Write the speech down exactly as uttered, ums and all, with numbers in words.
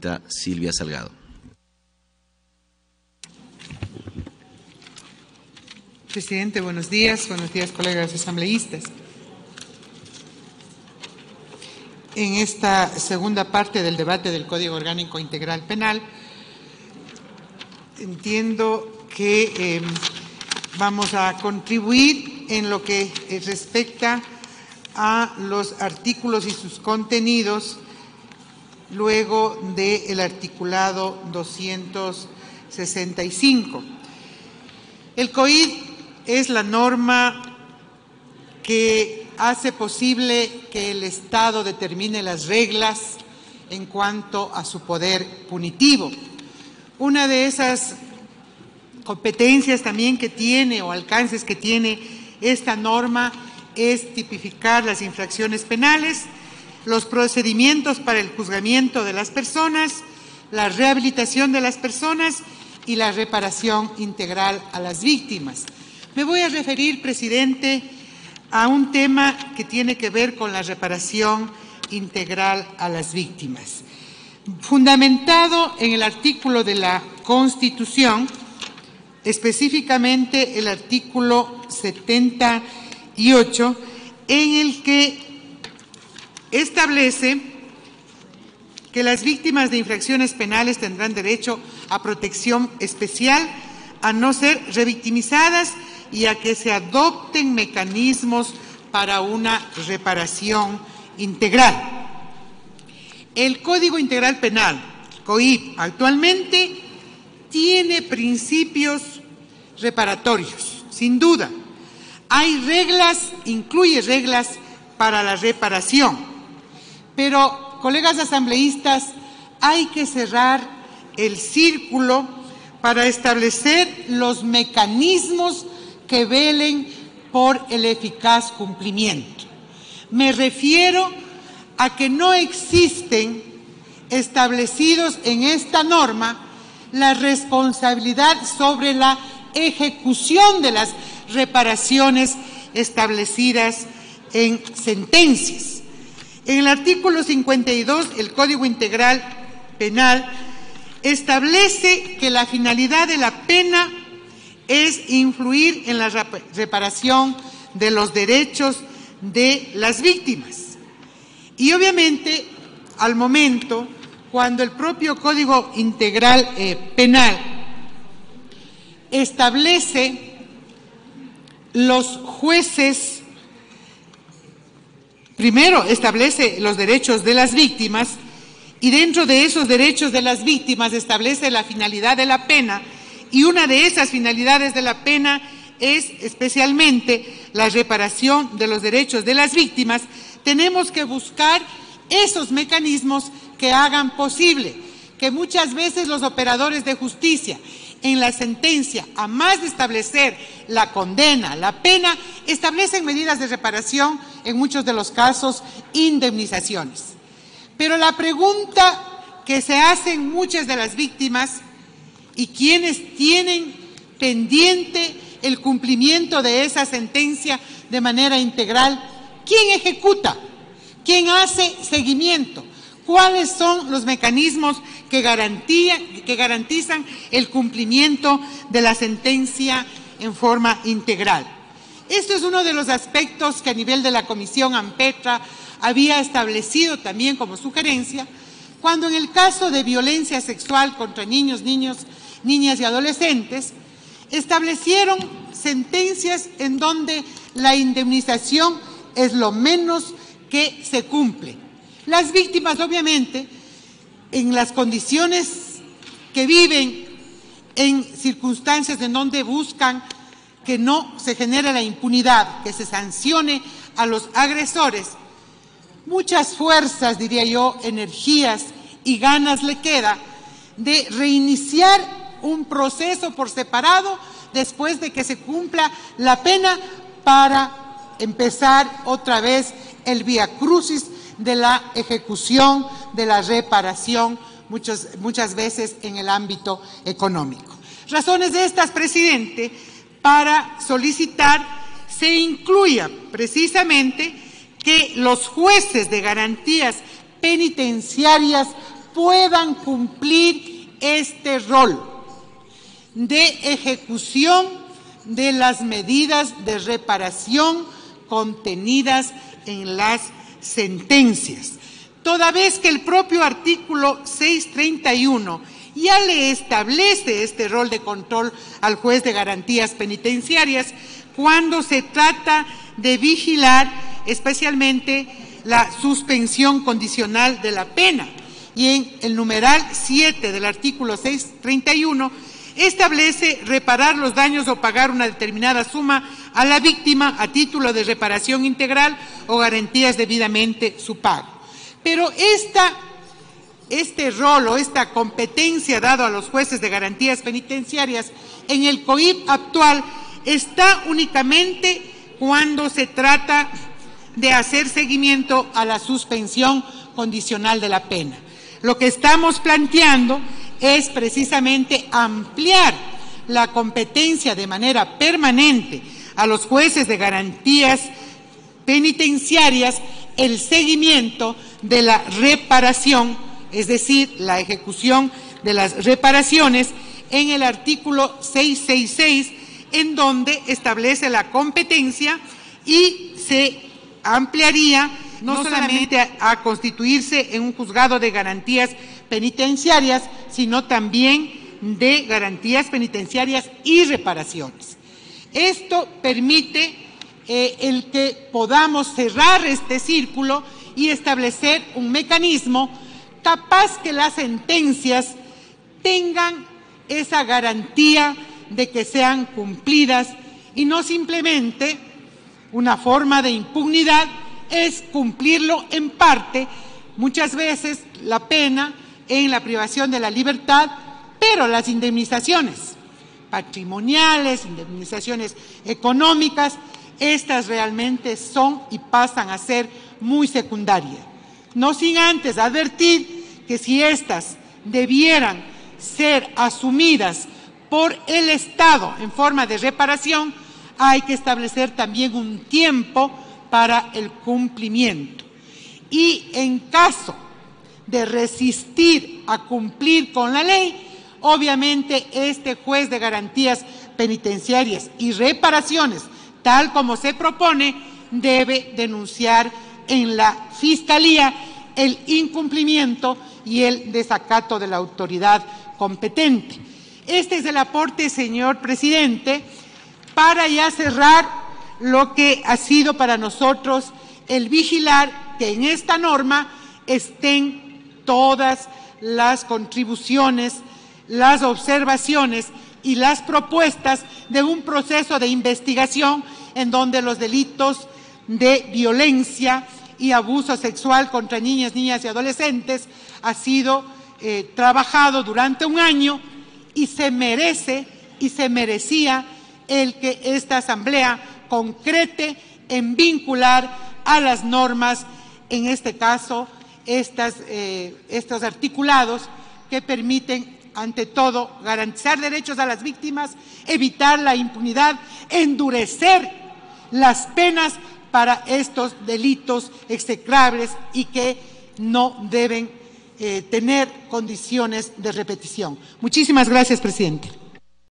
señorita Silvia Salgado. Presidente, buenos días. Buenos días, colegas asambleístas. En esta segunda parte del debate del Código Orgánico Integral Penal, entiendo que eh, vamos a contribuir en lo que respecta a los artículos y sus contenidos luego del articulado doscientos sesenta y cinco. El C O I D es la norma que hace posible que el Estado determine las reglas en cuanto a su poder punitivo. Una de esas competencias también que tiene o alcances que tiene esta norma es tipificar las infracciones penales, los procedimientos para el juzgamiento de las personas, la rehabilitación de las personas y la reparación integral a las víctimas. Me voy a referir, presidente, a un tema que tiene que ver con la reparación integral a las víctimas. Fundamentado en el artículo de la Constitución, específicamente el artículo setenta y ocho, en el que establece que las víctimas de infracciones penales tendrán derecho a protección especial, a no ser revictimizadas y a que se adopten mecanismos para una reparación integral. El Código Integral Penal, C O I P, actualmente tiene principios reparatorios, sin duda. Hay reglas, incluye reglas para la reparación, pero, colegas asambleístas, hay que cerrar el círculo para establecer los mecanismos que velen por el eficaz cumplimiento. Me refiero a que no existen establecidos en esta norma la responsabilidad sobre la ejecución de las reparaciones establecidas en sentencias. En el artículo cincuenta y dos, el Código Integral Penal establece que la finalidad de la pena es influir en la reparación de los derechos de las víctimas. Y obviamente, al momento, cuando el propio Código Integral eh, Penal establece los jueces, primero establece los derechos de las víctimas y dentro de esos derechos de las víctimas establece la finalidad de la pena, y una de esas finalidades de la pena es especialmente la reparación de los derechos de las víctimas. Tenemos que buscar esos mecanismos que hagan posible que muchas veces los operadores de justicia en la sentencia, a más de establecer la condena, la pena, establecen medidas de reparación, en muchos de los casos, indemnizaciones. Pero la pregunta que se hacen muchas de las víctimas y quienes tienen pendiente el cumplimiento de esa sentencia de manera integral, ¿quién ejecuta? ¿Quién hace seguimiento? ¿Cuáles son los mecanismos que, garantía, que garantizan el cumplimiento de la sentencia en forma integral? Esto es uno de los aspectos que a nivel de la Comisión AMPETRA había establecido también como sugerencia, cuando en el caso de violencia sexual contra niños, niños, niñas y adolescentes, establecieron sentencias en donde la indemnización es lo menos que se cumple. Las víctimas, obviamente, en las condiciones que viven, en circunstancias en donde buscan que no se genere la impunidad, que se sancione a los agresores, muchas fuerzas, diría yo, energías y ganas le queda de reiniciar un proceso por separado después de que se cumpla la pena para empezar otra vez el viacrucis de la ejecución, de la reparación, muchas, muchas veces en el ámbito económico. Razones de estas, presidente, para solicitar se incluya precisamente que los jueces de garantías penitenciarias puedan cumplir este rol de ejecución de las medidas de reparación contenidas en las sentencias, toda vez que el propio artículo seiscientos treinta y uno ya le establece este rol de control al juez de garantías penitenciarias cuando se trata de vigilar especialmente la suspensión condicional de la pena. Y en el numeral siete del artículo seiscientos treinta y uno establece reparar los daños o pagar una determinada suma a la víctima a título de reparación integral o garantías debidamente su pago. Pero esta, este rol o esta competencia dado a los jueces de garantías penitenciarias en el C O I P actual está únicamente cuando se trata de hacer seguimiento a la suspensión condicional de la pena. Lo que estamos planteando es precisamente ampliar la competencia de manera permanente a los jueces de garantías penitenciarias, el seguimiento de la reparación, es decir, la ejecución de las reparaciones en el artículo seiscientos sesenta y seis, en donde establece la competencia y se ampliaría no, no solamente a, a constituirse en un juzgado de garantías penitenciarias, sino también de garantías penitenciarias y reparaciones. Esto permite eh, el que podamos cerrar este círculo y establecer un mecanismo capaz que las sentencias tengan esa garantía de que sean cumplidas y no simplemente una forma de impunidad es cumplirlo en parte, muchas veces la pena en la privación de la libertad, pero las indemnizaciones patrimoniales, indemnizaciones económicas, estas realmente son y pasan a ser muy secundarias. No sin antes advertir que si estas debieran ser asumidas por el Estado en forma de reparación, hay que establecer también un tiempo para el cumplimiento. Y en caso de resistir a cumplir con la ley, obviamente este juez de garantías penitenciarias y reparaciones, tal como se propone, debe denunciar en la Fiscalía el incumplimiento y el desacato de la autoridad competente. Este es el aporte, señor presidente, para ya cerrar lo que ha sido para nosotros el vigilar que en esta norma estén todas las contribuciones, las observaciones y las propuestas de un proceso de investigación en donde los delitos de violencia y abuso sexual contra niñas, niñas y adolescentes ha sido eh, trabajado durante un año y se merece y se merecía el que esta Asamblea concrete en vincular a las normas, en este caso, estas, eh, estos articulados que permiten, ante todo, garantizar derechos a las víctimas, evitar la impunidad, endurecer las penas para estos delitos execrables y que no deben eh, tener condiciones de repetición. Muchísimas gracias, presidente.